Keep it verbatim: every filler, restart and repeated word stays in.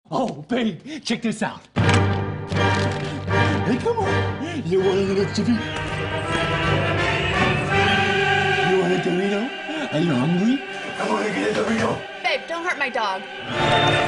Oh, babe, check this out. Hey, come on. You want a little chippy? You want a Dorito? Are you hungry? Come on and get a Dorito. Babe, don't hurt my dog.